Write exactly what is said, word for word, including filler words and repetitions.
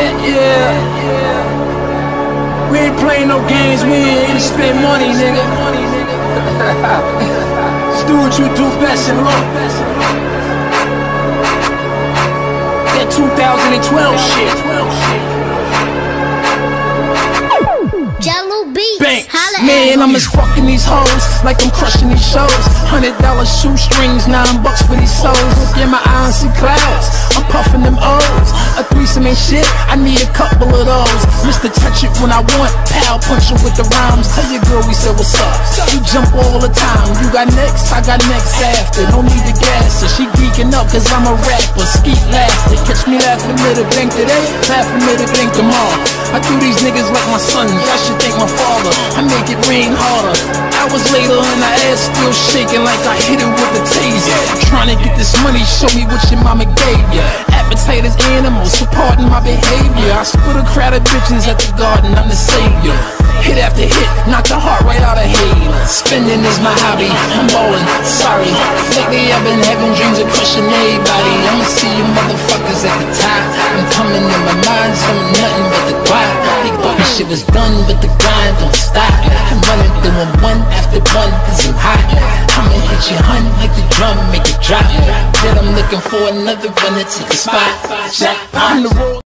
Yeah, yeah. We ain't playing no games, we ain't here to spend money, nigga. Just do what you do best and look. That two thousand twelve shit. Jello beats. Man, I'm just fucking these hoes like I'm crushing these shows. Hundred dollar shoestrings, nine bucks for these souls. Look in my eyes, see clouds. I'm puffing them O's. A threesome ain't shit, I need a couple of those. Mister Touch It when I want, pal punch it with the rhymes. Tell your girl we said what's up. You jump all the time. You got next, I got next after. No need to gas her. She geeking up cause I'm a rapper. Skeet laughter. Catch me laughing at a bank today, laughing at a bank tomorrow. I do these niggas like my sons, I should thank my father. I make it rain harder. Hours later and my ass still shaking like I hit it with a taser. Trying to get this money, show me what your mama gave ya. Appetite is animals, so pardon my behavior. I split a crowd of bitches at the garden, I'm the savior. Hit after hit, knock the heart right out of hate. Spending is my hobby, I'm ballin', sorry. Lately I've been having dreams of crushing everybody. I'ma see you motherfuckers at the top. I'm coming in my mind, so nothing but the grind. They thought this shit was done, but the grind don't stop. I'm running through them one after one, cause I'm hot. I'ma hit you hun like the drum, make it drop. Then I'm looking for another one to take a spot. On the road.